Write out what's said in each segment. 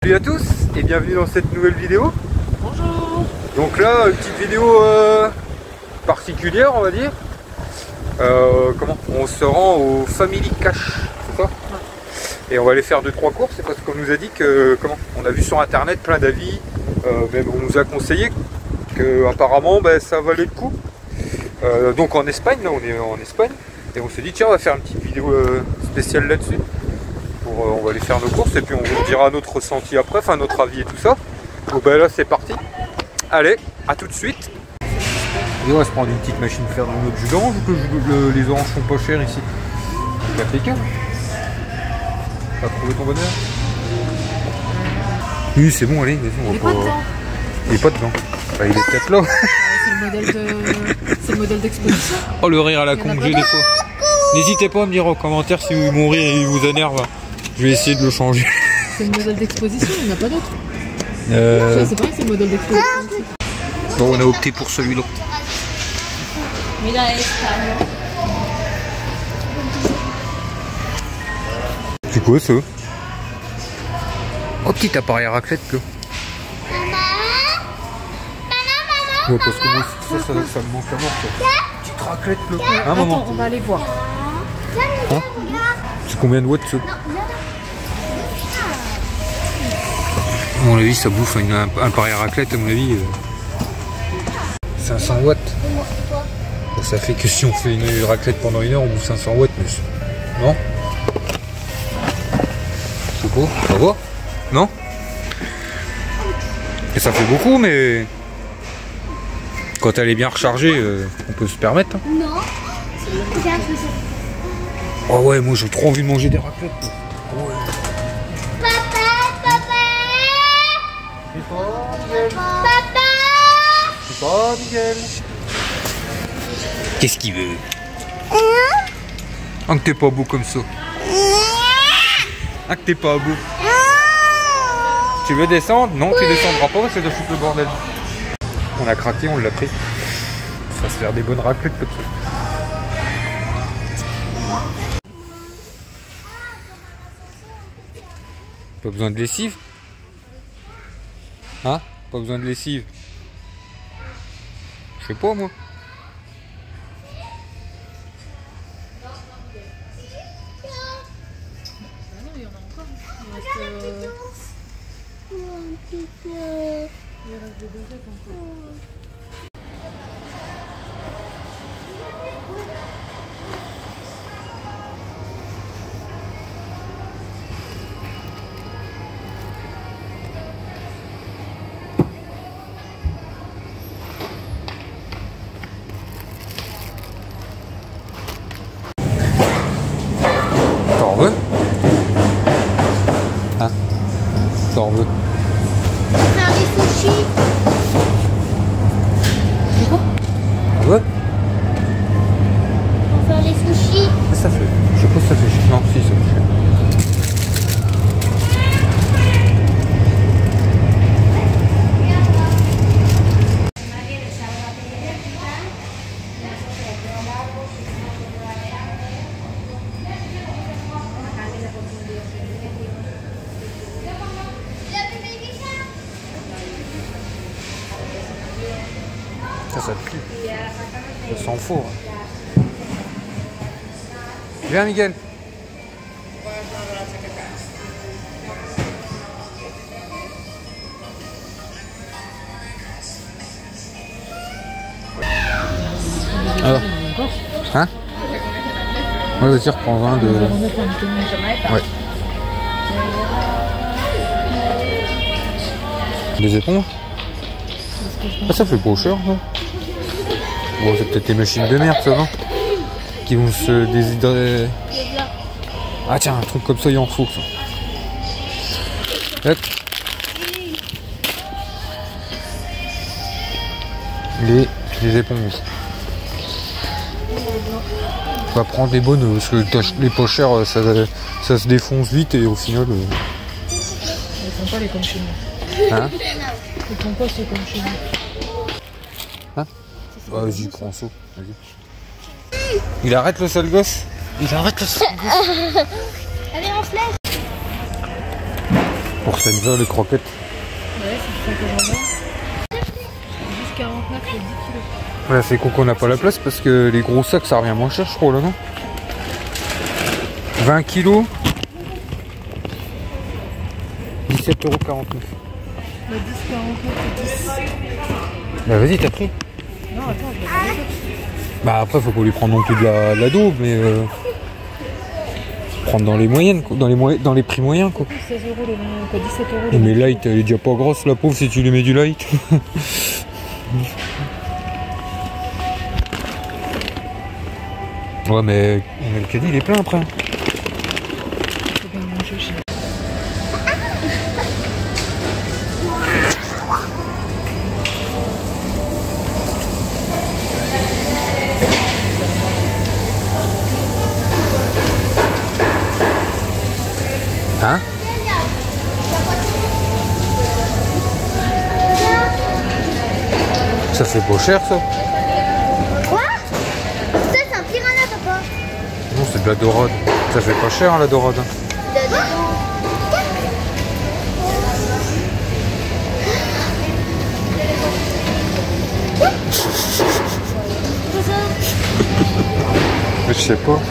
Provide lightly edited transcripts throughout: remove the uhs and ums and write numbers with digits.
Salut à tous et bienvenue dans cette nouvelle vidéo. Bonjour. Donc là, une petite vidéo particulière on va dire. Comment on se rend au Family Cash, c'est ça? Et on va aller faire 2-3 courses, c'est parce qu'on nous a dit que, on a vu sur internet plein d'avis, même on nous a conseillé que apparemment ça valait le coup. Donc en Espagne, là on est en Espagne, et on s'est dit tiens on va faire une petite vidéo spéciale là-dessus. On va aller faire nos courses et puis on vous dira notre ressenti après, enfin notre avis et tout ça. Donc là c'est parti. Allez, à tout de suite. Et on va se prendre une petite machine faire dans notre jus d'orange, vu que les oranges sont pas chères ici. C'est impeccable. T'as trouvé ton bonheur? Oui c'est bon, allez, vas-y, on va pas... Il est pas dedans. Bah, il est peut-être là. C'est le modèle d'exposition. Oh le rire à la con que j'ai des fois. N'hésitez pas à me dire en commentaire si mon rire il vous énerve. Je vais essayer de le changer. C'est le modèle d'exposition, il n'y en a pas d'autre. C'est vrai, c'est le modèle d'exposition. Bon, on a opté pour celui-là. C'est quoi ça? Oh, petit appareil à raclette là. Ouais, parce que moi, ça me manque à mort. Petite raclette là. Un moment. Attends, on va aller voir. Hein? C'est combien de watts ça? À mon avis, ça bouffe un appareil à raclette, à mon avis. 500 watts. Bon, ça fait que si on fait une raclette pendant 1 heure, on bouffe 500 watts, mais... Non? C'est quoi? Ça va? Non? Et ça fait beaucoup, mais... Quand elle est bien rechargée, on peut se permettre. Hein. Non. Oh ouais, moi j'ai trop envie de manger des raclettes. Oh ouais. Papa. C'est pas Miguel. C'est pas Miguel. Qu'est-ce qu'il veut? Ah que t'es pas beau comme ça. Ah que t'es pas beau. Tu veux descendre? Non, tu descendras pas, c'est de foutre le bordel. On a craqué, on l'a pris. Ça va se faire des bonnes raclettes comme ça. Pas besoin de lessive? Hein? Pas besoin de lessive? Je sais pas moi. Il y en a encore. Il reste des baguettes encore. T'en veux? Hein? T'en veux? Faire des sushis. T'en veux? Pour faire les sushis. Qu'est-ce que ça fait? Je sais pas si ça fait chier. Non, si ça fait chier. Ça pue. Ça sent faux. Hein. Viens Miguel. Alors. Hein? Ouais, vas-y, reprends un de... Ouais. Des éponges? Ah, ça fait pas cher, ça. Bon, c'est peut-être des machines de merde, ça va. Qui vont se déshydrater. Ah tiens, un truc comme ça, il en faut, ça. Hop. Les éponges. On va prendre des bonnes, parce que les pas chères, ça se défonce vite et au final... Ils font pas les comme chez nous. Hein? Ils font pas ceux comme chez nous. Hein? Vas-y, prends ça. Vas-y. Il arrête le sale gosse? Il arrête le sale gosse? Allez, on se laisse. Pour Senza, les croquettes. Ouais, c'est ça que j'en ai. 10,49 et 10 kilos. Ouais, c'est con qu'on n'a pas la place parce que les gros sacs ça revient moins cher, je crois, là, non? 20 kilos. 17,49 €. Bah, 10,49 et 10. Bah vas-y, t'as pris. Non, attends, je vais pas les autres. Bah après, faut pas lui prendre non plus de la daube, mais prendre dans les moyennes, quoi, dans les prix moyens, quoi. 16 € les 20, quoi, 17 €. Et mais light, elle est déjà pas grosse, la pauvre, si tu lui mets du light. Ouais, mais le caddie, il est plein après. Faut bien manger chez. Hein? Ça fait pas cher, ça? Quoi? Ça, c'est un piranha, papa. Non, c'est de la dorade. Ça fait pas cher, la dorade. Mais je sais pas.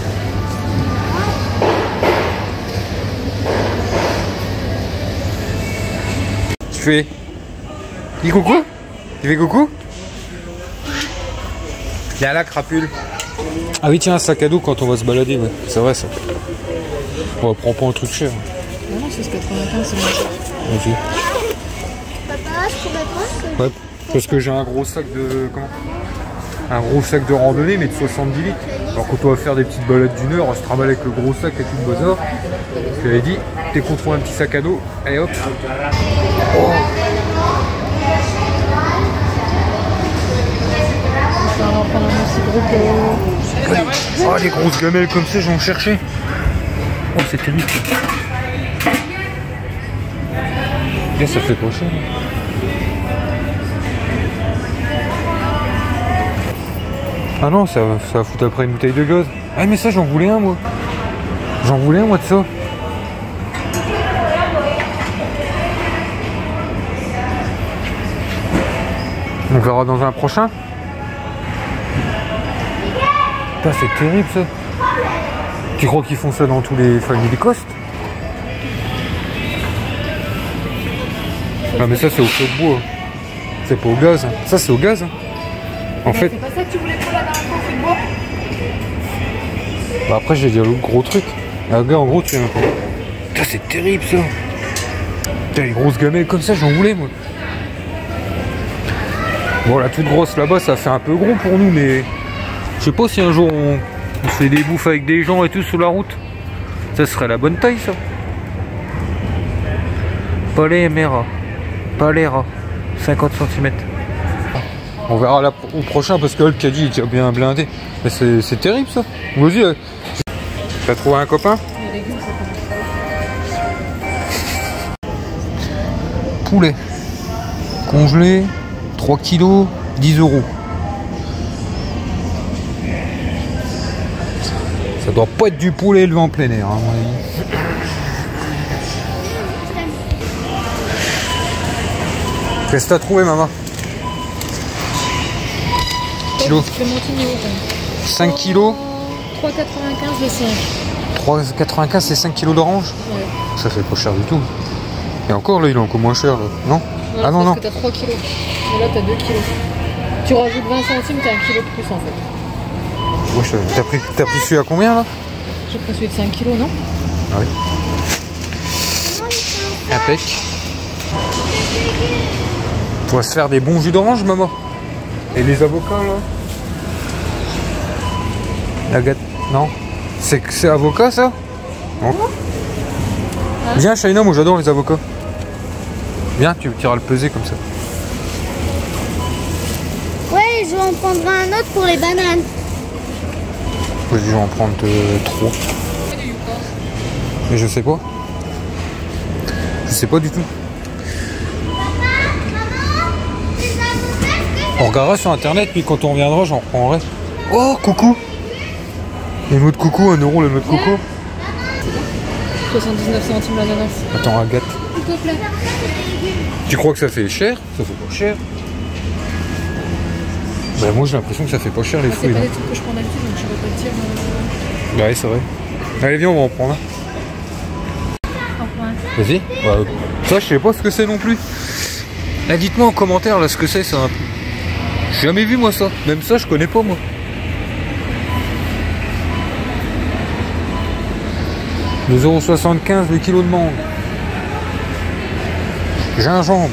Tu fais... Dis coucou? Tu fais coucou? Viens là, crapule. Ah oui, tiens, un sac à dos quand on va se balader, ouais. C'est vrai, ça. On prend pas un truc cher. Non, non, c'est 6,95, c'est moins cher. Ok. Papa, je pourrais pas. Ouais, parce que j'ai un gros sac de... Comment? Un gros sac de randonnée, mais de 70 litres. Alors quand on va faire des petites balades d'une heure, on se trimballe avec le gros sac et tout le bazar. Je lui ai dit, t'es contre un petit sac à dos, allez hop. Oh. On va en prendre un aussi gros que... Oh, les grosses gamelles comme ça, j'en cherchais. Oh, c'est terrible. Là, ça fait pas cher. Ah non, ça va foutre après une bouteille de gaz. Ah mais ça, j'en voulais un, moi. J'en voulais un, moi, de ça. On verra dans un prochain. Putain, c'est terrible, ça. Tu crois qu'ils font ça dans tous les Family Cost? Ah mais ça, c'est au feu de bois. C'est pas au gaz. Hein. Ça, c'est au gaz. Hein. En fait... C'est pas ça que tu voulais prendre la dernière fois, c'est bois. Bah après, je vais dire le gros truc. Ah, gars, en gros, tu viens pas. Putain, c'est terrible, ça. Putain, les grosses gamelles comme ça, j'en voulais, moi. Bon, la toute grosse là-bas, ça fait un peu gros pour nous, mais... Je sais pas si un jour on fait des bouffes avec des gens et tout sur la route. Ça serait la bonne taille, ça. Palémera. Palera. 50 cm. On verra au prochain parce que le caddie est déjà bien blindé. Mais c'est terrible, ça. Vas-y. T'as trouvé un copain? Les légumes, ça commence. Poulet. Congelé. 3 kilos. 10 €. Ça doit pas être du poulet élevé en plein air, hein, à mon avis. Qu'est-ce que t'as trouvé, maman? Kilo. Clémentine et automne. 5 kilos. 3,95 les 5. 3,95 c'est 5 kilos d'orange. Ouais. Ça fait pas cher du tout. Et encore là, il est encore moins cher, là. Non? Voilà, ah non, non. parce que t'as 3 kilos. Et là, t'as 2 kilos. Tu rajoutes 20 centimes, t'as 1 kilo de plus en fait. Ouais, t'as pris celui à combien là? J'ai pris celui de 5 kilos, non? Ah oui. Impec. On va se faire des bons jus d'orange, maman. Et les avocats là? La gâte. Non? C'est avocat ça? Non. Viens, Shaina, moi j'adore les avocats. Viens, tu iras le peser comme ça. Ouais, je vais en prendre un autre pour les bananes. Je vais en prendre 3. Mais je sais pas. Je sais pas du tout. On regardera sur internet, puis quand on reviendra, j'en reprendrai. Oh, coucou! Les noix de coco, 1 € le noix de coco. 79 centimes l'ananas. Attends, Agathe. te plaît. Tu crois que ça fait cher? Ça fait pas cher. Bah moi j'ai l'impression que ça fait pas cher les C'est fruits. pas Là. des trucs que je prends d'habitude, donc je vais pas te dire. Ouais, c'est vrai. Allez, viens, on va en prendre un. Vas-y. Bah, ça, je sais pas ce que c'est non plus. Là, dites-moi en commentaire là ce que c'est ça. J'ai jamais vu moi ça. Même ça, je connais pas moi. €2,75 le kilo de mangue. Gingembre.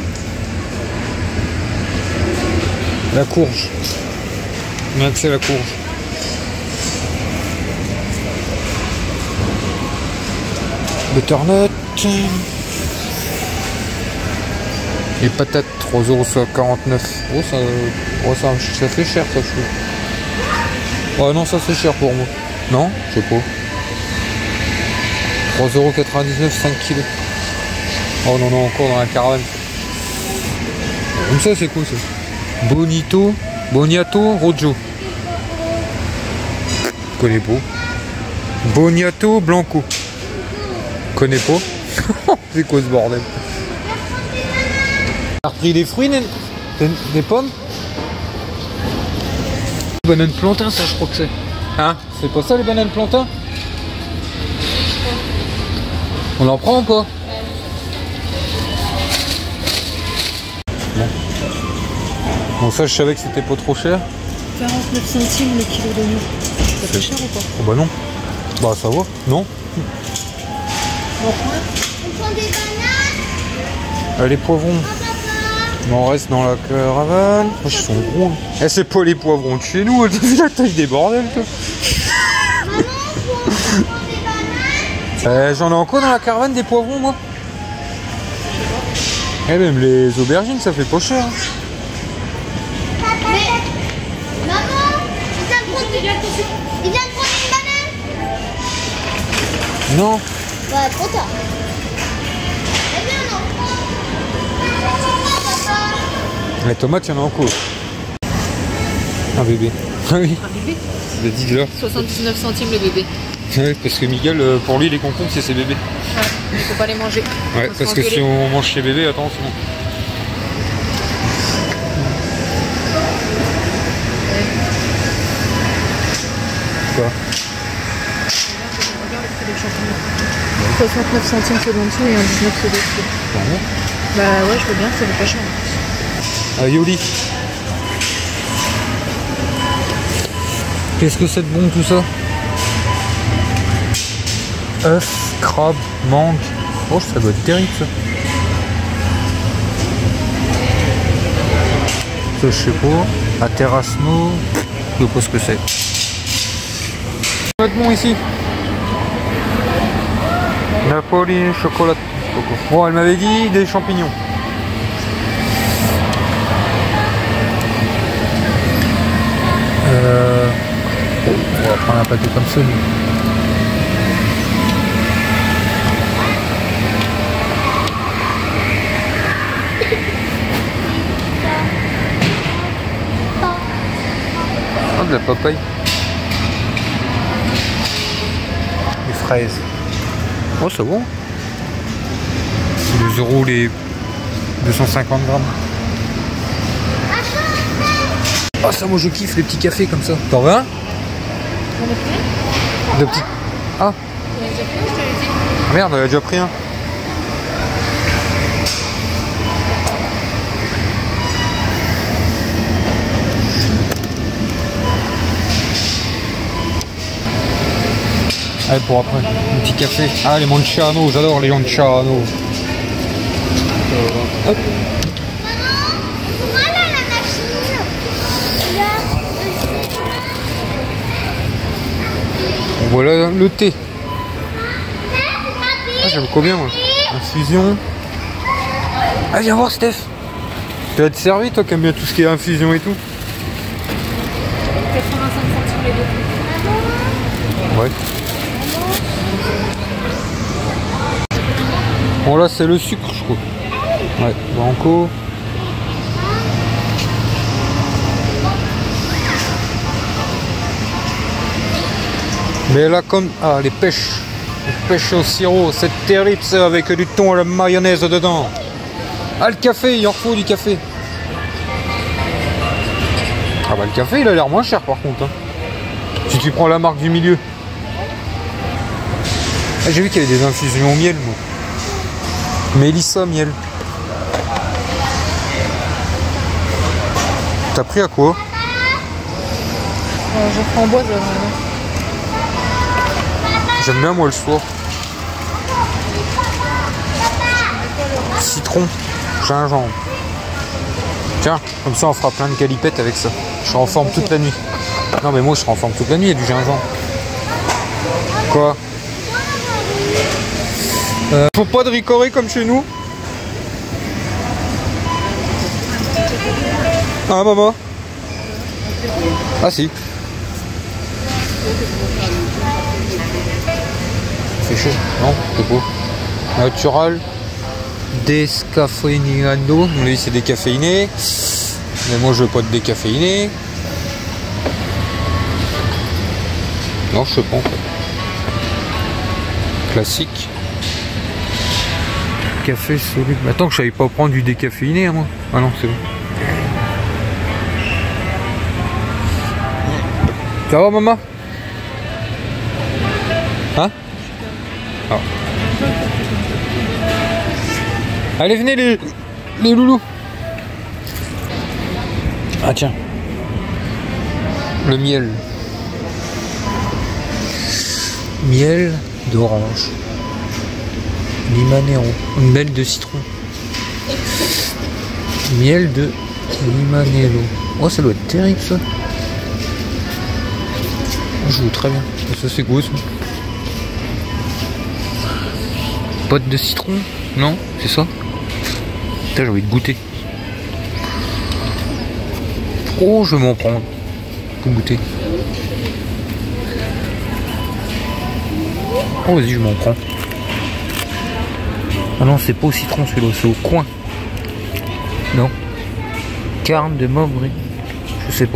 La courge. Bien que c'est la courge. Butternut. Les patates, €3,49. Oh, ça fait cher ça, je trouve. Oh non, ça c'est cher pour moi. Non, je sais pas. €3,99, 5 kilos. Oh, on en a encore dans la caravane. Comme ça, c'est quoi ça? Boniato Rojo. Je connais pas. Boniato Blanco. Je connais pas. C'est quoi ce bordel? T'as repris des fruits, des pommes? Bananes plantain, ça je crois que c'est. Hein? C'est pas ça les bananes plantain? On en prend ou pas? Bon. Bon, ça je savais que c'était pas trop cher. 49 centimes le kilo d'oignon. Ça fait cher ou pas? Oh bah non. Bah ça va, non? On prend un? On prend des bananes. Les poivrons. On reste dans la caravane. Oh, ils sont gros. Eh, c'est pas les poivrons de chez nous. T'as vu la taille des bordels, toi? Maman, on prend des bananes. J'en ai encore dans la caravane des poivrons, moi. Et même les aubergines, ça fait pas cher. Mais, maman, il vient de prendre une banane. Non. Bah, trop tard. Eh bien, non. Les tomates, il y en a encore. Un bébé. Ah oui. Un bébé? Le 10 là. 79 centimes le bébé. Ouais, parce que Miguel, pour lui, les concombres, c'est ses bébés. Ouais, il faut pas les manger. Ouais, Faut se parce que si engueuler. on mange chez bébé, attention. Quoi? Regarde le prix des champignons. 69 centimes c'est d'en dessous et 19 c'est d'au-dessus. Vraiment? Bah ouais, je veux bien, ça vaut pas cher. Yoli. Qu'est-ce que c'est de bon tout ça? Œuf, crabe, mangue. Oh, ça doit être terrible ça. Ça, je sais pas. À Terrasmo. Je sais pas ce que c'est. Ça doit être bon ici. Napoli, chocolat. Bon, elle m'avait dit des champignons. On va prendre un pâté comme ça. Oh, de la papaye. Les fraises. Oh, ça va. 2 € les 250 grammes. Ah, ça, moi je kiffe les petits cafés comme ça. T'en veux un? De petits. Ah. Ah merde, elle a déjà pris un. Allez, pour après, un petit café. Ah, les Monciano, j'adore les Monciano. Hop. Voilà la machine. Voilà le thé. Ah, j'aime combien moi. Infusion. Ah, viens voir Steph. Tu vas te servir toi qui aimes bien tout ce qui est infusion et tout. 85 centimes les deux. Ouais. Bon là c'est le sucre je crois. Ouais, banco. Mais là comme... Ah les pêches. Pêche au sirop, c'est terrible ça, avec du thon et la mayonnaise dedans. Ah, le café, il en faut du café. Ah bah le café, il a l'air moins cher par contre. Hein. Si tu prends la marque du milieu. Ah, j'ai vu qu'il y avait des infusions au miel, moi. Mélissa miel. T'as pris à quoi? Je framboise là. J'aime bien moi le soir. Citron, gingembre. Tiens, comme ça on fera plein de galipettes avec ça. Je serai en forme toute la nuit. Non mais moi je serai en forme toute la nuit, il y a du gingembre. Quoi? Faut pas de ricoré comme chez nous? Ah maman? Ah si. C'est chaud? Non, c'est beau. Natural. Descafeinado. Lui c'est décaféiné. Mais moi je veux pas de décaféiné. Non, je sais pas en fait. Classique. Café soluble. Attends que je savais pas prendre du décaféiné à moi. Ah non, c'est bon. Ça va maman? Hein? Ah. Allez venez les loulous. Ah tiens. Le miel. Miel d'orange. Limanero. Miel de citron. Miel de limanello. Oh ça doit être terrible ça. Je joue très bien. Ça c'est quoi ça? Pote de citron? Non, c'est ça? Putain, j'ai envie de goûter. Oh, je vais m'en prendre. Pour goûter. Oh, vas-y, je m'en prends. Ah non, c'est pas au citron celui-là, c'est au coin. Non. Carne de Mauvry. Je sais pas.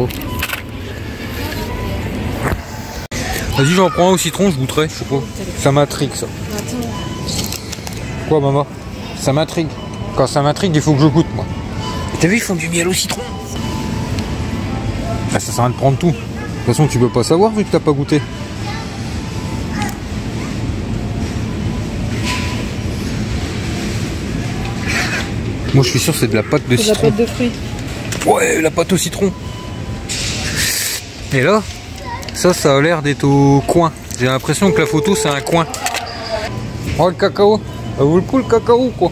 Vas-y, j'en prends un au citron, je goûterai, je sais pas. Ça m'intrigue ça. Quoi, maman? Ça m'intrigue. Quand ça m'intrigue, il faut que je goûte, moi. T'as vu, ils font du miel au citron. Ah, ça sert à rien de prendre tout. De toute façon, tu peux pas savoir vu que t'as pas goûté. Moi, je suis sûr que c'est de la pâte de citron. C'est de la pâte de fruits. Ouais, la pâte au citron. Et là, ça a l'air d'être au coin. J'ai l'impression que la photo, c'est un coin. Oh, le cacao. Ça vaut le coup, le cacao, quoi.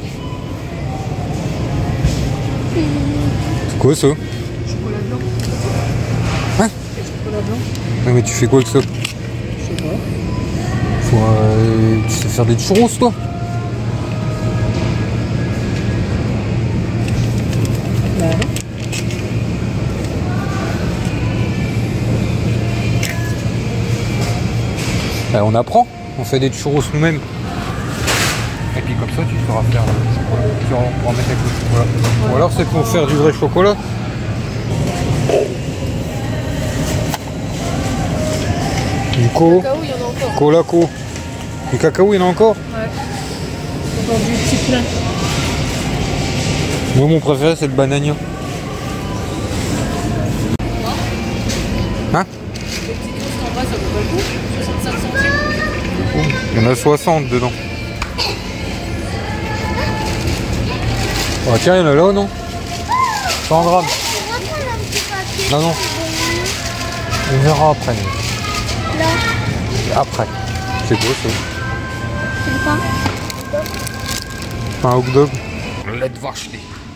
C'est quoi, ça? Chocolat blanc. Hein? Chocolat blanc. Ouais, mais tu fais quoi avec ça? Je sais pas. Tu sais faire des churros, toi? Bah non. On apprend, on fait des churros nous-mêmes. Et puis comme ça, tu sauras faire le chocolat. Tu pourras mettre avec le chocolat. Ou alors c'est pour faire du vrai chocolat. Du co, Cacao, il y en a encore. colaco. Du cacao, il y en a encore? Ouais. Encore du petit plein. Moi, mon préféré, c'est le banania. Hein? Les petits toasts en bas, ça vaut pas le coup. 65 centimes. Il y en a 60 dedans. Oh, tiens, il y en a là, non? 100 grammes. Non, non. On verra après. Là, Après. C'est quoi ça? c'est le pain. Un hot dog. Lait de vache.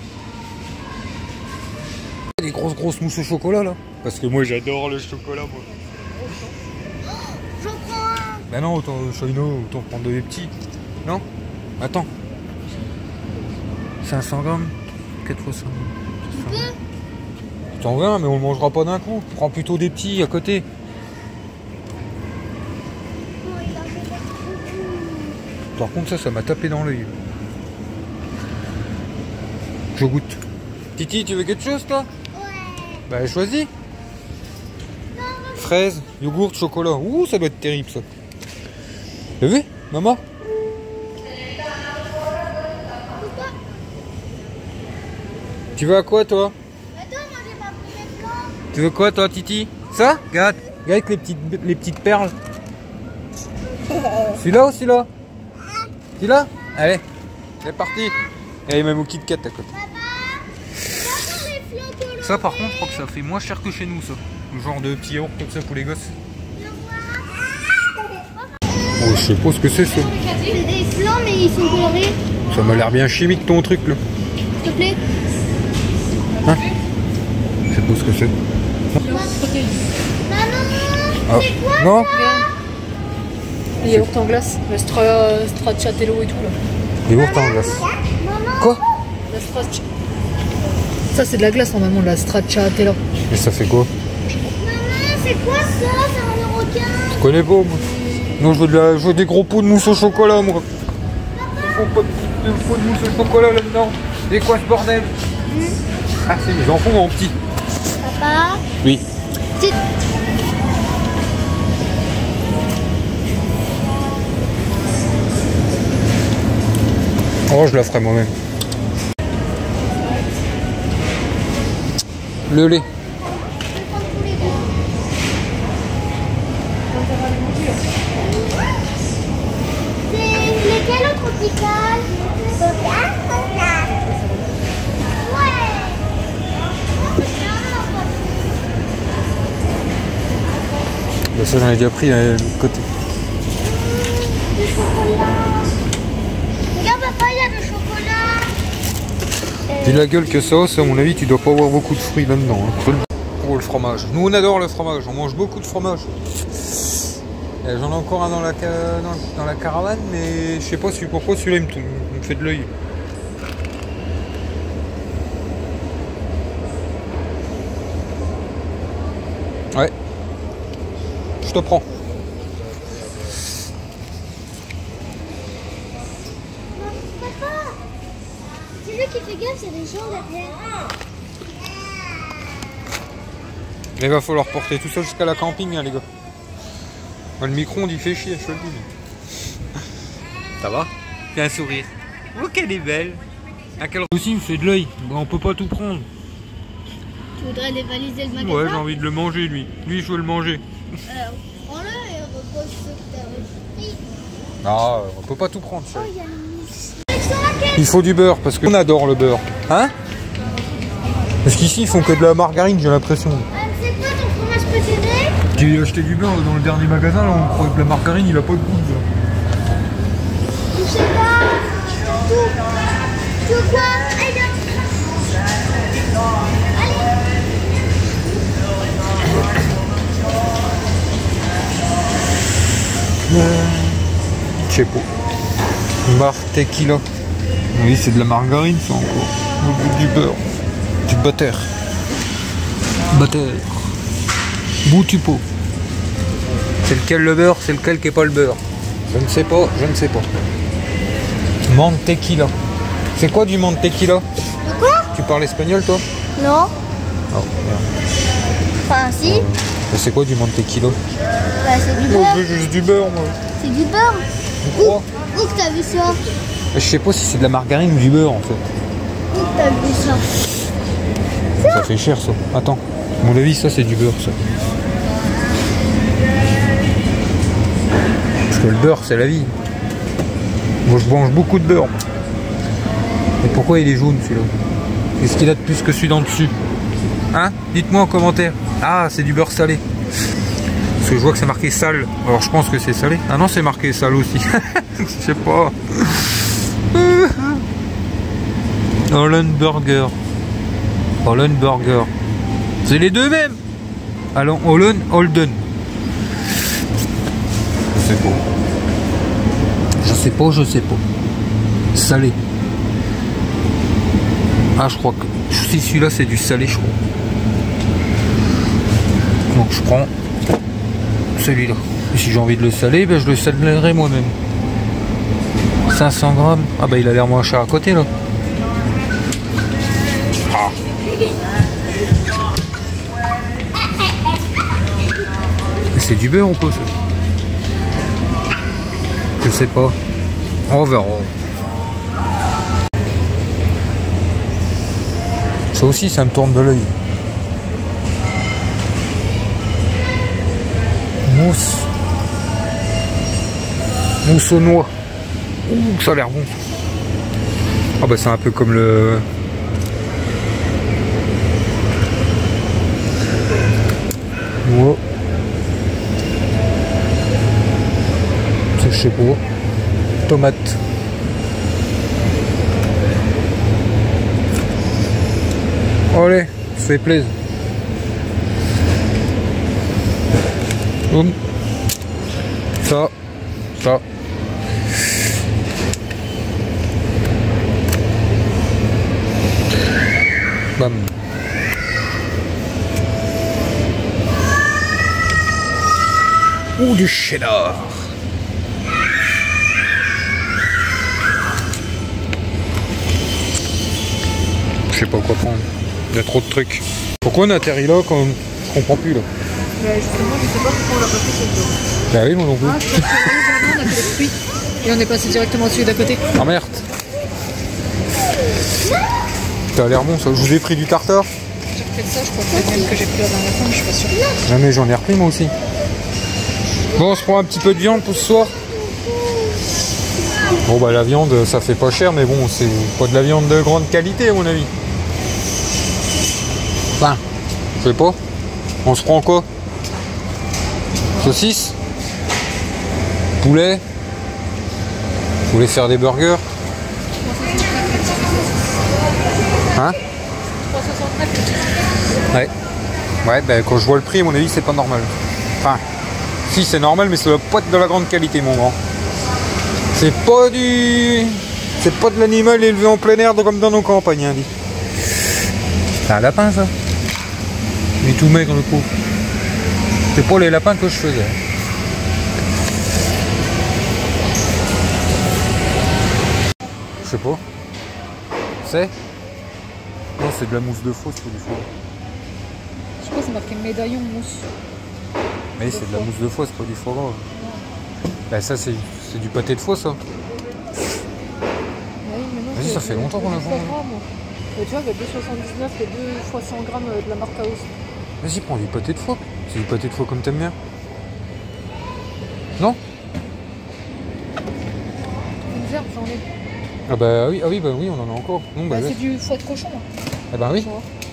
Des grosses mousses au chocolat là. Parce que moi j'adore le chocolat moi. J'en prends un. Bah non, autant prendre des petits. Non? Attends. 500 grammes 4 fois 5. T'en veux un, mais on le mangera pas d'un coup. Prends plutôt des petits à côté. Par contre ça m'a tapé dans l'œil. Je goûte. Titi, tu veux quelque chose toi? Ouais. Bah choisis. Fraise, yogourt, chocolat. Ouh, ça doit être terrible ça. T'as vu? Maman? Tu veux à quoi toi? Attends, moi j'ai pas pris les flancs. Tu veux quoi toi Titi? Ça? Regarde, regarde avec les petites perles. Celui-là ou celui-là? Celui-là? Allez, c'est parti. Et même au Kit Kat à côté. Ça par contre je crois que ça fait moins cher que chez nous ça. Le genre de petit yaourt comme ça pour les gosses. Oh, je sais pas ce que c'est ça. C'est des flancs mais ils sont colorés. Ça m'a l'air bien chimique ton truc là. S'il te plaît. Hein? Je sais pas ce que c'est. Maman, Ah. c'est quoi Non? Les yaourts en glace, le stracciatello et tout là. Des yaourts en glace. Maman. Quoi? La straccia. Ça c'est de la glace normalement, la stracciatello. Mais ça fait quoi? Maman, c'est quoi ça? C'est un requin. Je connais pas moi. Non, je veux des gros pots de mousse au chocolat moi. Il faut pas de pots de mousse au chocolat là-dedans. C'est quoi ce bordel? Ah c'est mes enfants en petit. Papa. Oui. C'est... Oh je la ferai moi-même. Le lait. C'est lesquels au tropical? Bah, ça j'en ai déjà pris de côté. Du chocolat. Regarde papa, il y a du chocolat. Vu la gueule que ça, à mon avis tu dois pas avoir beaucoup de fruits là-dedans. Hein. Pour le fromage. Nous on adore le fromage, on mange beaucoup de fromage. J'en ai encore un dans la caravane, mais je sais pas pourquoi celui-là il me fait de l'œil. Ouais. Je te prends. Papa, c'est lui qui fait gaffe, c'est des gens derrière. Mais il va falloir porter tout ça jusqu'à la camping, hein, les gars. Le micro-ondes il fait chier, je te le dis. Ça va? Fais un sourire. Oh qu'elle est belle. À quel aussi il me fait de l'œil. On peut pas tout prendre. Tu voudrais dévaliser le magasin? Ouais, j'ai envie de le manger lui. Lui je veux le manger. Prends-le et repose ce que t'as pris. Ah, on peut pas tout prendre. Oh, il y a une liste. Il faut du beurre parce qu'on adore le beurre. Hein? Parce qu'ici ils font que de la margarine, j'ai l'impression. C'est quoi ton fromage préféré? J'ai acheté du beurre dans le dernier magasin, là on croit que la margarine il a pas de goût. Je sais pas. Tout quoi? Allez. Je sais pas. Bar tequila. Oui, c'est de la margarine ça encore. Au goût du beurre. Du butter. Butter. Bout du pot. C'est lequel le beurre, c'est lequel qui est pas le beurre? Je ne sais pas, je ne sais pas. Mantequilla. C'est quoi du mantequilla? De quoi? Tu parles espagnol toi? Non. Oh, merde. Enfin, si. Mais c'est quoi du mantequilla? Bah, c'est du Moi beurre. je veux juste du beurre moi. C'est du beurre. Tu crois? Où que t'as vu ça? Je sais pas si c'est de la margarine ou du beurre en fait. Où que t'as vu ça? Ça fait cher ça. Attends. À mon avis ça c'est du beurre ça. Parce que le beurre c'est la vie. Moi je mange beaucoup de beurre. Et pourquoi il est jaune celui-là? Qu'est-ce qu'il a de plus que celui d'en dessus? Hein? Dites-moi en commentaire. Ah c'est du beurre salé. Parce que je vois que c'est marqué sale. Alors je pense que c'est salé. Ah non c'est marqué sale aussi. Je sais pas. Holland Burger. Holland Burger. C'est les deux mêmes. Alors Holland, Holden. Je sais pas. Je sais pas, je sais pas. Salé. Ah je crois que si celui-là c'est du salé je crois. Donc je prends celui-là. Et si j'ai envie de le saler, ben je le salerai moi-même. 500 grammes. Ah bah il a l'air moins cher à côté là. Ah. C'est du beurre ou quoi ça? Je sais pas. On verra. Ça aussi, ça me tourne de l'œil. Mousse. Mousse aux noix. Ouh, ça a l'air bon. Ah bah c'est un peu comme le... Noix. C'est je sais pas. Tomate. Allez, ça fait plaisir. Boum. Ça. Bam. Ouh, du cheddar. Je sais pas quoi prendre. Il y a trop de trucs. Pourquoi on atterrit là quand je comprends plus là? Bah justement, je sais pas pourquoi on l'a pas fait cette fois. Bah oui, moi non plus. Ah, je pense que on a fait le fruit. Et on est passé directement à celui d'à côté. Ah merde. Ça a l'air bon ça. Je vous ai pris du tartare. J'ai repris ça, je crois que même que j'ai pris la dernière fois, mais je suis pas sûre. Non mais j'en ai repris moi aussi. Bon, on se prend un petit peu de viande pour ce soir. Bon bah la viande ça fait pas cher mais bon c'est pas de la viande de grande qualité à mon avis. Enfin, je sais pas. On se prend quoi? Saucisse? Poulet? Vous voulez faire des burgers? Hein? 3,69. Ouais. Ouais, bah quand je vois le prix, à mon avis, c'est pas normal. Enfin, si c'est normal, mais ça doit pas être de la grande qualité, mon grand. C'est pas du... C'est pas de l'animal élevé en plein air comme dans nos campagnes, hein, dit. C'est un lapin, ça? Il est tout maigre, le coup. C'est pas les lapins que je faisais. Je sais pas. C'est? Non, c'est de la mousse de fausse ou du foie. Je sais pas, c'est marqué médaillon mousse. Mais c'est de la mousse de foie, c'est pas du foie gras. Bah ça c'est du pâté de foie ça. Vas-y, ça fait longtemps qu'on a fait. Tu vois, il y a 2,79 et 2 fois 100 grammes de la marque House. Vas-y, prends du pâté de foie. C'est du pâté de foie comme t'aimes bien. Non? Une gerbe, j'en ai. Ah bah oui, on en a encore. Non, bah, c'est du foie de cochon. Ah bah oui.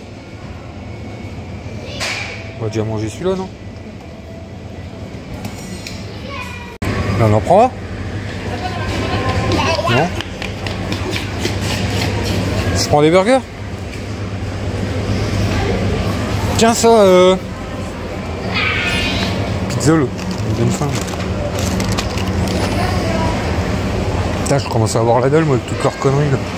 On va déjà manger celui-là, non? On en prend un? Non? Je prends des burgers? Tiens ça, Pizzolo, il me donne faim. Putain, je commence à avoir la dalle moi avec toutes leurs conneries là.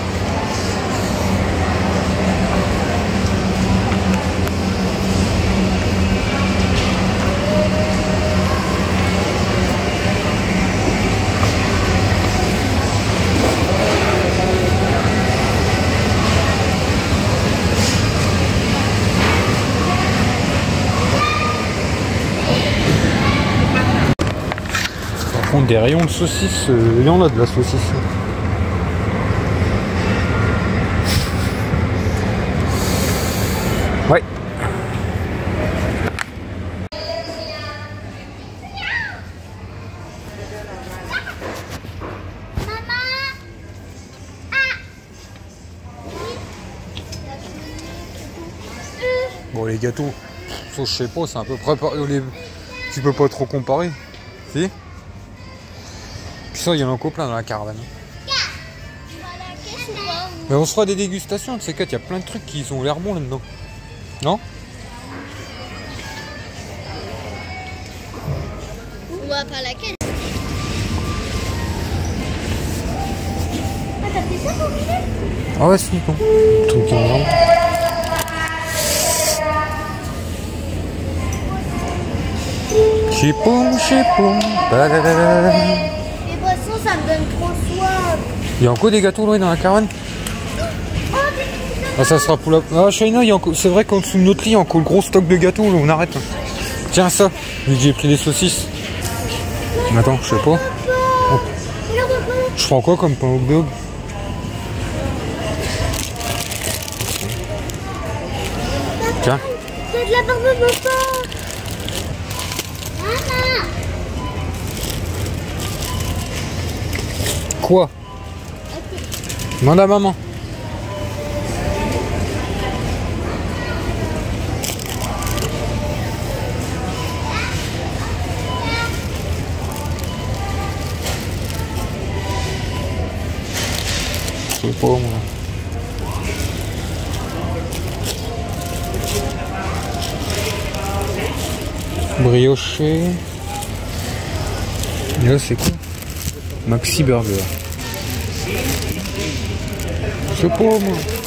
Par contre, des rayons de saucisses, il y en a de la saucisse. Ouais. Bon, les gâteaux, ça, je sais pas, c'est un peu préparé. Tu peux pas trop comparer. Si? Puis ça, il y en a encore plein dans la caravane. Mais on se fera des dégustations de ces quatre, il y a plein de trucs qui ont l'air bons là-dedans. Non? On va pas laquelle. Ah, t'as fait ça pour Mylène? Ah ouais, c'est con. Truc qui est chipoum, chipoum. Les boissons, ça me donne trop soif. Il y a encore des gâteaux là dans la caravane? Ah, ça sera pour la... Ah, Shaina, c'est vrai qu'en dessous de notre lit, il y a encore le gros stock de gâteaux, là, on arrête. Tiens, ça, j'ai pris des saucisses. Attends, je sais pas. Oh. Je prends quoi comme pain au dog? Tiens. C'est de la barbe papa. Maman. Quoi? Demande à maman. Je sais pas moi. Brioché. Et là c'est quoi? Maxi Burger. Je sais pas moi.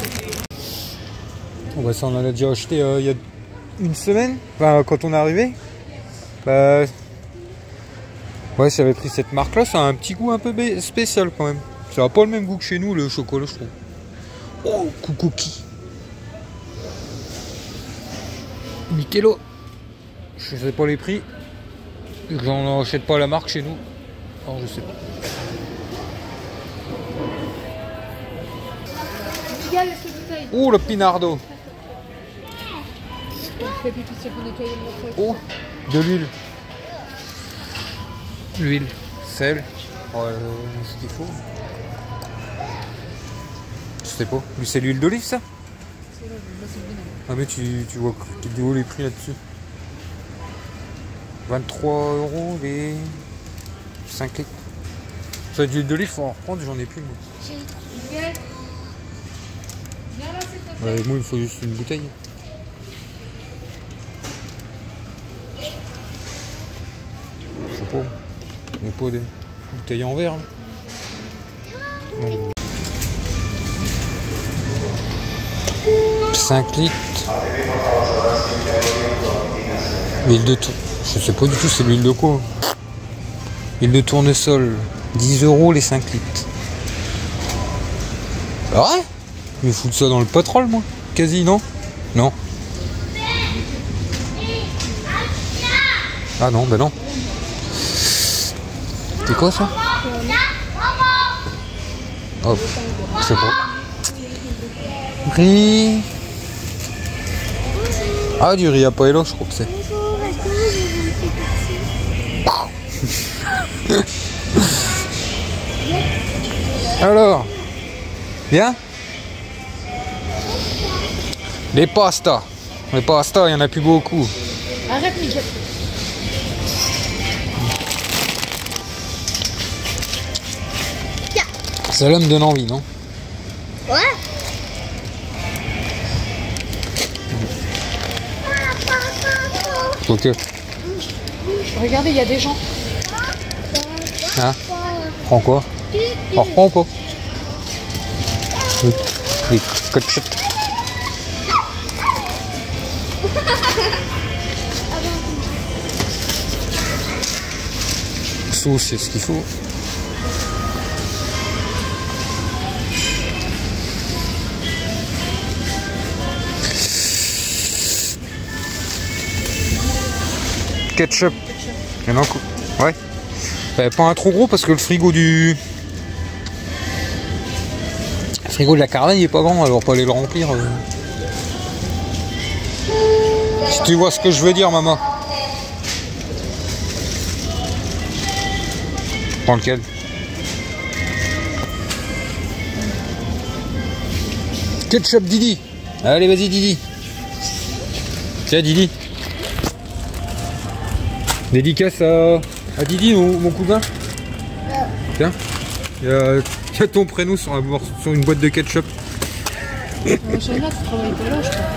Bon, bah, ça on en a déjà acheté il y a une semaine. Enfin quand on est arrivé. Bah, ouais, j'avais pris cette marque là, ça a un petit goût un peu spécial quand même. Ça n'a pas le même goût que chez nous le chocolat je trouve. Oh, cookie. Nickello. Je sais pas les prix. J'en achète pas la marque chez nous. Alors je sais pas. Oh le pinardo. Oh, de l'huile. L'huile, sel, ce qu'il faut. Je sais pas. Mais c'est l'huile d'olive ça? Ah mais tu vois où les prix là-dessus. 23 € les 5 litres. Ça d'huile d'olive, faut en reprendre, j'en ai plus moi. Ouais, moi il me faut juste une bouteille. Je sais pas. Il n'y a pas de bouteille en verre. Non. 5 litres. L'huile de tournesol. Je sais pas du tout c'est l'huile de quoi. Huile de tournesol. 10 € les 5 litres. Ah ouais? Je vais foutre ça dans le pétrole moi. Quasi non? Non. Ah non, bah non. C'est quoi ça? Hop, je sais pas. Riz. Ah, du riz à paella, je crois que c'est. Alors, bien? Les pastas. Les pastas, il n'y en a plus beaucoup. Arrête, Miguel. Ça là me donne envie, non? Ouais. Ok. Regardez, il y a des gens. Hein? Prends quoi? On reprend ou pas? Les cochlettes. Sauce, c'est ce qu'il faut. Ketchup. Il y en a un coup. Ouais. Pas un trop gros parce que le frigo de la caravane il est pas grand, alors pas aller le remplir. Si tu vois ce que je veux dire, maman. Prends lequel? Ketchup Didi. Allez vas-y Didi. Tiens Didi. Dédicace à Didi, mon cousin. Tiens, il y a ton prénom sur une boîte de ketchup. Shaina, tu travailles pas là, je crois.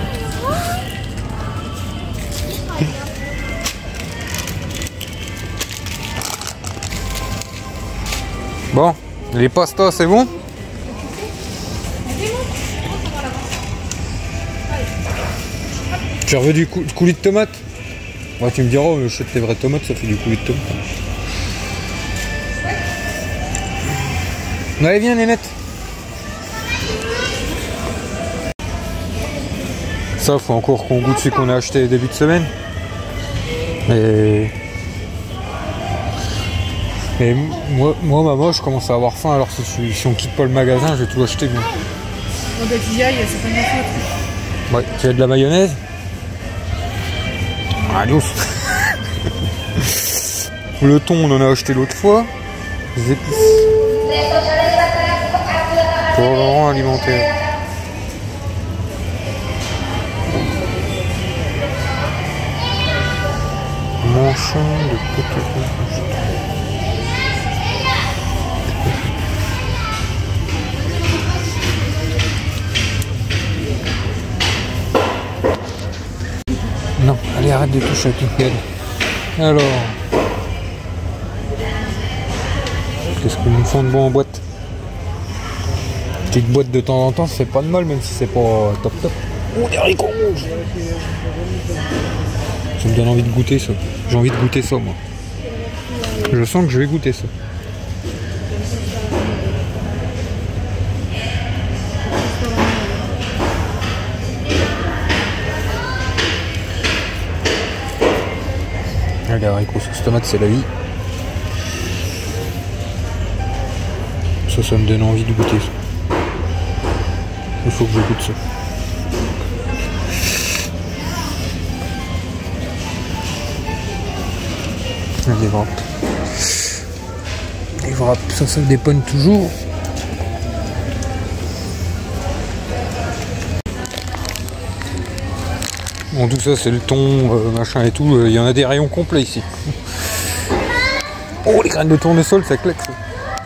Bon, les pastas, c'est bon? Tu veux du coulis de tomate? Ouais, tu me diras, oh, je achète tes vraies tomates, ça fait du coulis de tomate. Allez, viens, Nénette. Ça, faut encore qu'on goûte ce qu'on a acheté début de semaine. Et Et moi, maman, je commence à avoir faim, alors si on quitte pas le magasin, je vais tout acheter. Moi. On doit y aille, c'est pas de ma faute. Ouais, tu as de la mayonnaise? Ah, douce. Le thon, on en a acheté l'autre fois. Les épices. Pour le rang alimentaire. Manchon de poteron. Non, allez, arrête de toucher à tout. Alors, qu'est-ce qu'ils nous font de bon en boîte? Petite boîte de temps en temps, ça fait pas de mal, même si c'est pas top top. Oh, des haricots rouges! Ça me donne envie de goûter ça. J'ai envie de goûter ça, moi. Je sens que je vais goûter ça. Les haricots sauce tomate, c'est la vie. Ça me donne envie de goûter ça. Il faut que je goûte ça. Les wraps. Les wraps, ça dépanne toujours. Bon, tout ça c'est le thon, machin et tout. Il y en a des rayons complets ici. Oh, les graines de tournesol, ça claque ça.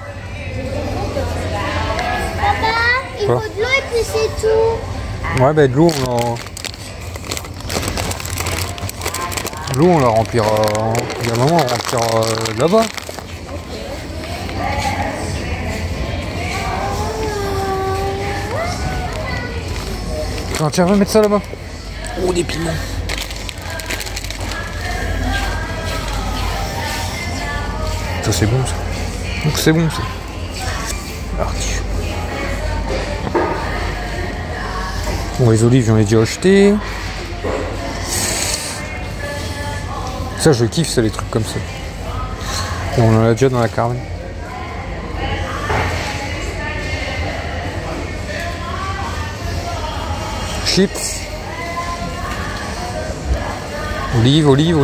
Papa, il faut de l'eau et puis c'est tout. Ouais, bah de l'eau, on la remplira. Il y a un moment, on remplira là-bas. Tiens, on va mettre ça là-bas. Oh, des piments. Ça, c'est bon, ça. Donc, c'est bon, ça. Parti. Bon, les olives, j'en ai déjà acheté. Ça, je kiffe, c'est les trucs comme ça. Et on en a déjà dans la caravane. Chips. Olive.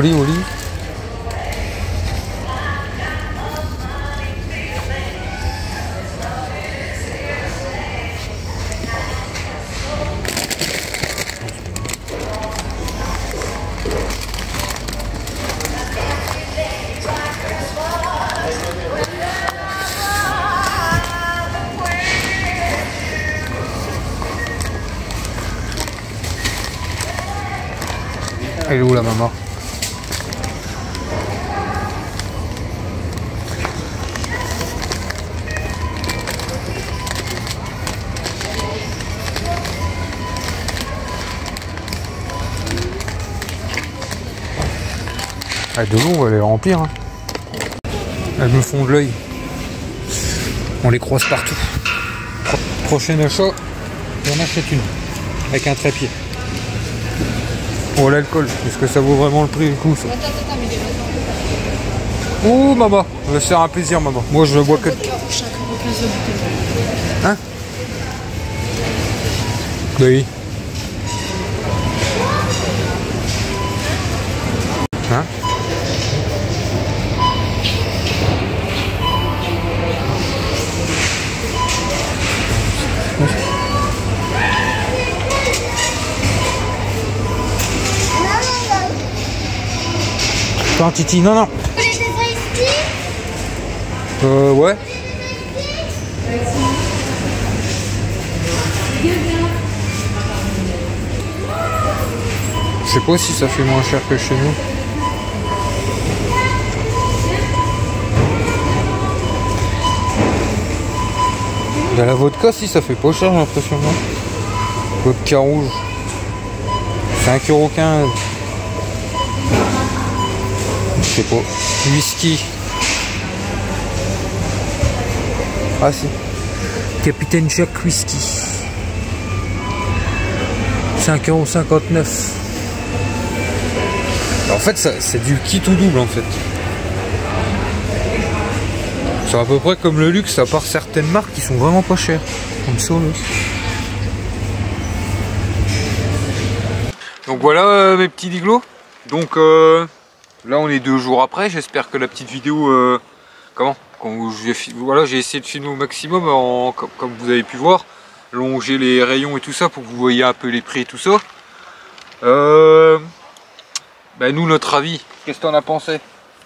Elle est où la maman? Ah, de l'eau, on va les remplir. Hein. Elles me font de l'œil. On les croise partout. Prochain achat, on achète une. Avec un trépied. Oh, l'alcool, est-ce que ça vaut vraiment le prix du coup ça? Oh maman, on va se faire un plaisir maman. Moi je bois que... Hein? Bah oui. Hein? Attends, Titi, non. Vous voulez des ice Ouais. Je sais pas si ça fait moins cher que chez nous. Il y a la vodka, si ça fait pas cher, j'ai l'impression. Vodka rouge. 5,15 €. Je sais pas. Whisky. Ah si. Capitaine Jack Whisky. 5,59 €. En fait, c'est du kit ou double en fait. C'est à peu près comme le luxe, à part certaines marques qui sont vraiment pas chères. Comme ça, là. Donc voilà mes petits liglots. Donc là on est 2 jours après. J'espère que la petite vidéo, voilà, j'ai essayé de filmer au maximum, comme vous avez pu voir, longer les rayons et tout ça pour que vous voyez un peu les prix et tout ça. Ben nous, notre avis, qu'est-ce que t'en as pensé?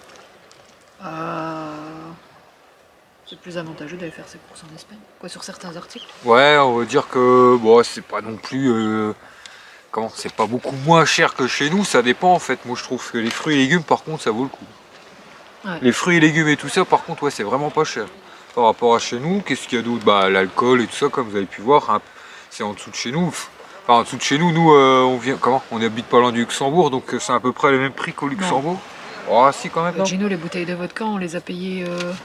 C'est plus avantageux d'aller faire ses courses en Espagne, quoi, sur certains articles. Ouais, on va dire que bon, c'est pas non plus, c'est pas beaucoup moins cher que chez nous. Ça dépend en fait. Moi, je trouve que les fruits et légumes, par contre, ça vaut le coup. Ouais. Les fruits et légumes et tout ça, par contre, ouais, c'est vraiment pas cher par rapport à chez nous. Qu'est-ce qu'il y a d'autre? Bah, l'alcool et tout ça, comme vous avez pu voir, hein, c'est en dessous de chez nous. Enfin, en dessous de chez nous, on habite pas loin du Luxembourg, donc c'est à peu près le même prix qu'au Luxembourg. Oh, si, quand même. Gino, les bouteilles de vodka, on les a payées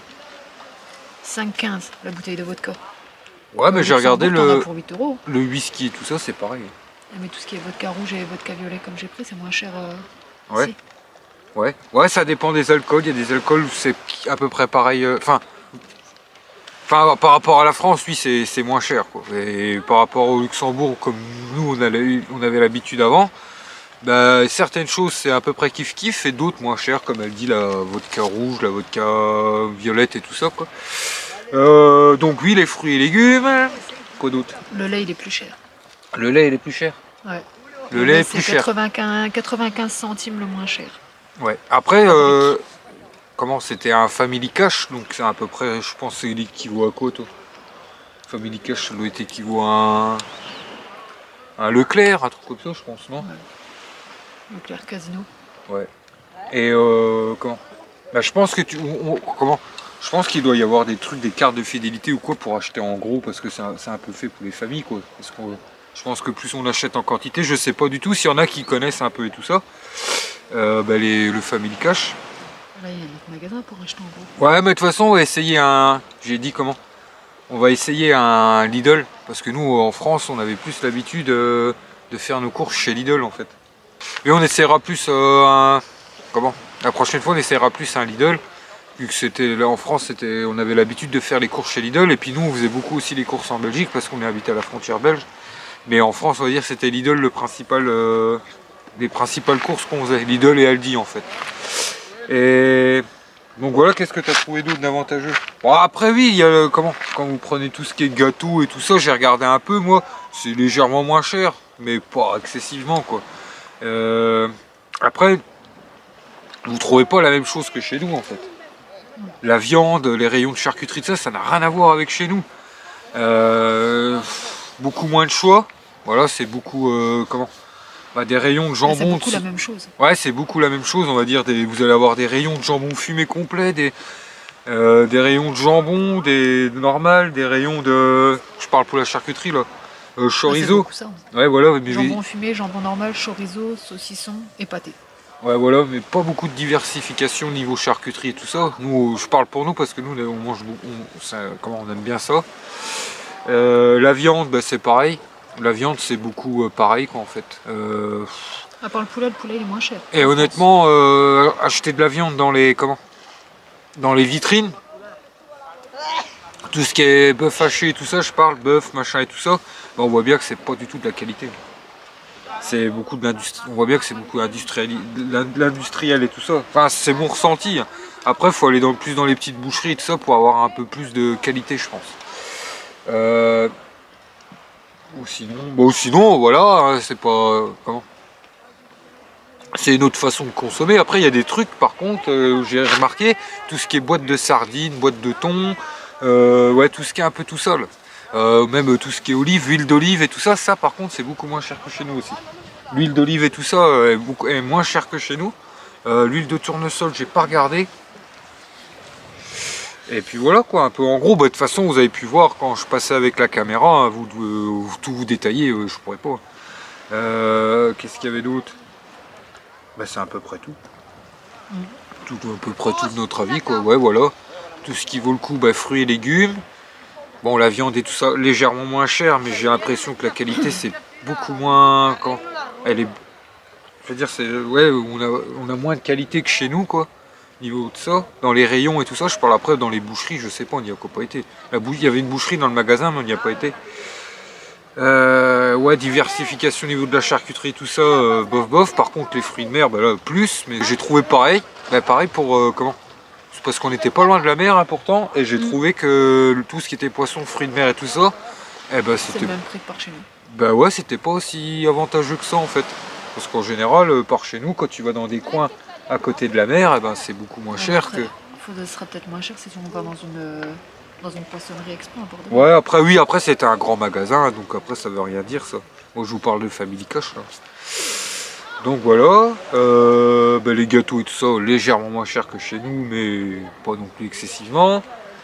5,15 la bouteille de vodka. Ouais, mais j'ai regardé pour 8 €. Le whisky et tout ça, c'est pareil. Mais tout ce qui est vodka rouge et vodka violet, comme j'ai pris, c'est moins cher. Ouais. Ici. Ouais, ça dépend des alcools. Il y a des alcools où c'est à peu près pareil. Enfin, par rapport à la France, oui, c'est moins cher, quoi. Et par rapport au Luxembourg, comme nous, on avait l'habitude avant, bah, certaines choses, c'est à peu près kiff-kiff, et d'autres moins cher, comme elle dit, la vodka rouge, la vodka violette et tout ça, quoi. Donc oui, les fruits et légumes. Quoi d'autre? Le lait, il est plus cher. Le lait, il est plus cher? Ouais. Le lait est plus cher. 95 centimes le moins cher. Ouais. Après, c'était un Family Cash, donc c'est à peu près, je pense, c'est l'équivalent à quoi, toi? Family Cash, ça doit être équivalent à un Leclerc, un truc comme ça, je pense, non? Ouais. Leclerc Casino. Ouais. Et bah, je pense que je pense qu'il doit y avoir des trucs, des cartes de fidélité ou quoi pour acheter en gros, parce que c'est un peu fait pour les familles, quoi. Parce que je pense que plus on achète en quantité, je sais pas du tout s'il y en a qui connaissent un peu et tout ça. Bah, le Family Cash. Là, il y a notre magasin pour acheter en gros. Ouais, mais de toute façon, on va essayer on va essayer un Lidl, parce que nous, en France, on avait plus l'habitude de faire nos courses chez Lidl, en fait. Et on essaiera plus la prochaine fois, on essaiera plus un Lidl, vu que c'était là en France, on avait l'habitude de faire les courses chez Lidl, et puis nous, on faisait beaucoup aussi les courses en Belgique, parce qu'on est habité à la frontière belge. Mais en France, on va dire, c'était Lidl les principales courses qu'on faisait, Lidl et Aldi, en fait. Et donc voilà, qu'est-ce que tu as trouvé d'autre d'avantageux? Bon, après oui, il y a quand vous prenez tout ce qui est gâteau et tout ça, j'ai regardé un peu, moi, c'est légèrement moins cher, mais pas excessivement, quoi. Après, vous trouvez pas la même chose que chez nous, en fait. La viande, les rayons de charcuterie, ça n'a rien à voir avec chez nous. Beaucoup moins de choix. Voilà, c'est beaucoup des rayons de jambon. C'est beaucoup la même chose. Ouais, c'est beaucoup la même chose, on va dire. Vous allez avoir des rayons de jambon fumé complet, des rayons de jambon, des normales, des rayons de... Je parle pour la charcuterie, là. Chorizo. Ça, ouais, voilà. Mais jambon fumé, jambon normal, chorizo, saucisson et pâté. Ouais, voilà, mais pas beaucoup de diversification niveau charcuterie et tout ça. Nous, je parle pour nous parce que nous, on mange beaucoup, on aime bien ça. La viande, bah, c'est pareil. La viande, c'est beaucoup pareil, quoi, en fait. À part le poulet il est moins cher. Et honnêtement, acheter de la viande dans les vitrines, tout ce qui est bœuf haché et tout ça, je parle, bœuf, machin et tout ça, bah, on voit bien que c'est pas du tout de la qualité. C'est beaucoup de l'industrie. On voit bien que c'est beaucoup l'industriel et tout ça. Enfin, c'est mon ressenti. Après, il faut aller plus dans les petites boucheries et tout ça pour avoir un peu plus de qualité, je pense. Ou sinon, voilà, hein, c'est pas... C'est une autre façon de consommer. Après, il y a des trucs, par contre, où j'ai remarqué, tout ce qui est boîte de sardines, boîte de thon, ouais, tout ce qui est un peu tout seul. Même tout ce qui est olive, huile d'olive et tout ça, par contre, c'est beaucoup moins cher que chez nous aussi. L'huile d'olive et tout ça est moins cher que chez nous. L'huile de tournesol, j'ai pas regardé. Et puis voilà, quoi, un peu en gros, bah, de toute façon, vous avez pu voir quand je passais avec la caméra, hein, tout vous détailler, je pourrais pas. Qu'est-ce qu'il y avait d'autre? Bah, c'est à peu près tout. À peu près tout de notre avis, quoi. Ouais, voilà. Tout ce qui vaut le coup, bah, fruits et légumes. Bon, la viande et tout ça, légèrement moins cher, mais j'ai l'impression que la qualité, c'est beaucoup moins... Je veux dire, ouais, on a moins de qualité que chez nous, quoi. Niveau de ça, dans les rayons et tout ça, je parle après dans les boucheries, je sais pas, on n'y a pas été. Il y avait une boucherie dans le magasin, mais on n'y a pas été. Ouais, diversification au niveau de la charcuterie, tout ça, bof bof. Par contre, les fruits de mer, bah là, plus, mais j'ai trouvé pareil. Bah, pareil pour comment? C'est parce qu'on n'était pas loin de la mer, hein, pourtant, et j'ai trouvé que tout ce qui était poisson, fruits de mer et tout ça, eh ben, C'est le même prix que par chez nous. bah ouais, c'était pas aussi avantageux que ça en fait. Parce qu'en général, par chez nous, quand tu vas dans des coins à côté de la mer, eh ben, c'est beaucoup moins cher que... Ce sera peut-être moins cher si on va dans une poissonnerie exprès à Bordeaux. Ouais, après, oui, après c'était un grand magasin, donc après ça veut rien dire ça. Moi je vous parle de Family Cash là. Donc voilà, bah, les gâteaux et tout ça, légèrement moins cher que chez nous, mais pas non plus excessivement.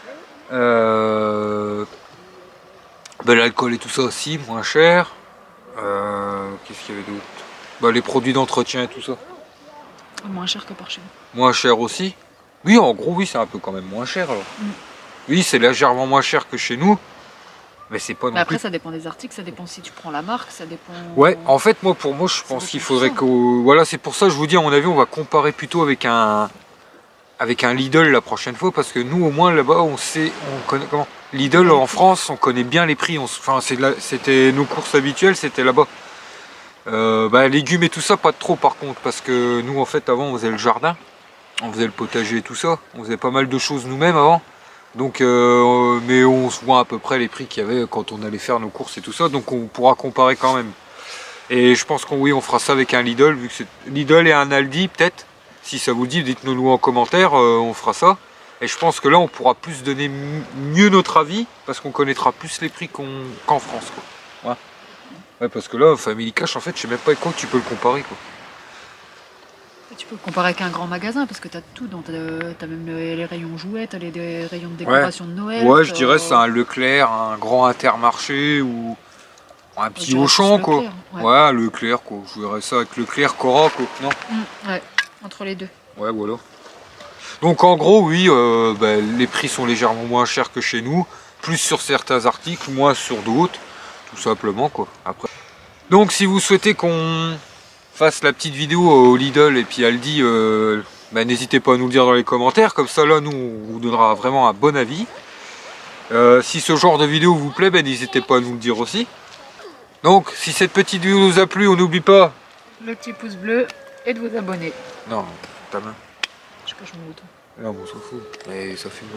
Bah, l'alcool et tout ça aussi, moins cher. Qu'est-ce qu'il y avait d'autre? Bah, les produits d'entretien et tout ça. Moins cher que par chez nous. Moins cher aussi. Oui, en gros, oui, c'est un peu quand même moins cher alors. Oui, c'est légèrement moins cher que chez nous. Mais c'est pas non Mais après, plus... ça dépend des articles, ça dépend si tu prends la marque, ça dépend... Ouais, en fait, pour moi, je pense qu'il faudrait que... Voilà, c'est pour ça, je vous dis, à mon avis, on va comparer plutôt avec un Lidl la prochaine fois, parce que nous, au moins, là-bas, on connaît comment... Lidl, en France, on connaît bien les prix. Enfin, c'était nos courses habituelles, c'était là-bas. Bah, légumes et tout ça, pas trop, par contre, parce que nous, en fait, avant, on faisait le jardin, on faisait le potager et tout ça, on faisait pas mal de choses nous-mêmes avant. Donc, mais on se voit à peu près les prix qu'il y avait quand on allait faire nos courses et tout ça, donc on pourra comparer quand même. Et je pense qu'on fera ça avec un Lidl, vu que c'est Lidl et un Aldi peut-être. Si ça vous dit, dites-nous en commentaire, on fera ça. Et je pense que là, on pourra plus donner mieux notre avis, parce qu'on connaîtra plus les prix qu'en France, quoi. Ouais. Ouais, parce que là, Family Cash, en fait, je sais même pas avec quoi tu peux le comparer, quoi. Tu peux le comparer avec un grand magasin parce que tu as tout, tu as même les rayons jouets, tu as les rayons de décoration de Noël. Ouais, je dirais c'est un Leclerc, un grand Intermarché ou un petit Auchan, quoi. Leclerc, ouais, Leclerc, quoi. Je verrais ça avec Leclerc, Cora, quoi. Non ouais, entre les deux. Ouais, voilà. Donc en gros, oui, bah, les prix sont légèrement moins chers que chez nous, plus sur certains articles, moins sur d'autres, tout simplement, quoi. Après. Donc si vous souhaitez qu'on fasse la petite vidéo au Lidl et puis Aldi, bah, n'hésitez pas à nous le dire dans les commentaires, comme ça là nous on vous donnera vraiment un bon avis. Si ce genre de vidéo vous plaît, bah, n'hésitez pas à nous le dire aussi. Donc si cette petite vidéo nous a plu, on n'oublie pas le petit pouce bleu et de vous abonner. Non, ta main. Je cache mon bouton. Non, bon, on s'en fout, mais ça fait mieux.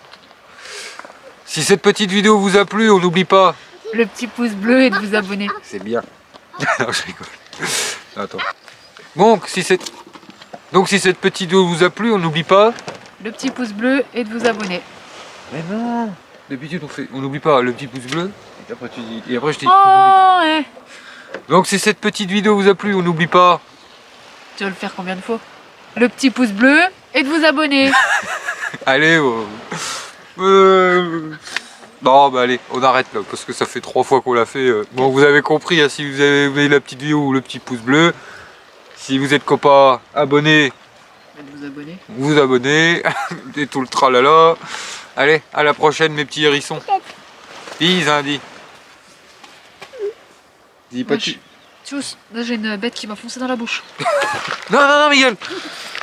Si cette petite vidéo vous a plu, on n'oublie pas le petit pouce bleu et de vous abonner. C'est bien. Non, je rigole. Attends. Donc si cette petite vidéo vous a plu, on n'oublie pas le petit pouce bleu et de vous abonner. Mais non. D'habitude on n'oublie pas le petit pouce bleu. Et après tu dis. Et après je dis. Oh ouais. Donc si cette petite vidéo vous a plu, on n'oublie pas. Tu vas le faire combien de fois? Le petit pouce bleu et de vous abonner. Allez. Non, bah allez, on arrête là, parce que ça fait 3 fois qu'on l'a fait. Bon, vous avez compris, hein, si vous avez aimé la petite vidéo ou le petit pouce bleu. Si vous êtes copain, abonnez. Vous abonnez. Et tout le tralala. Allez, à la prochaine, mes petits hérissons. Bis, hein, dis. Dis pas tu. Tchuss, là j'ai une bête qui m'a foncé dans la bouche. Non, Miguel.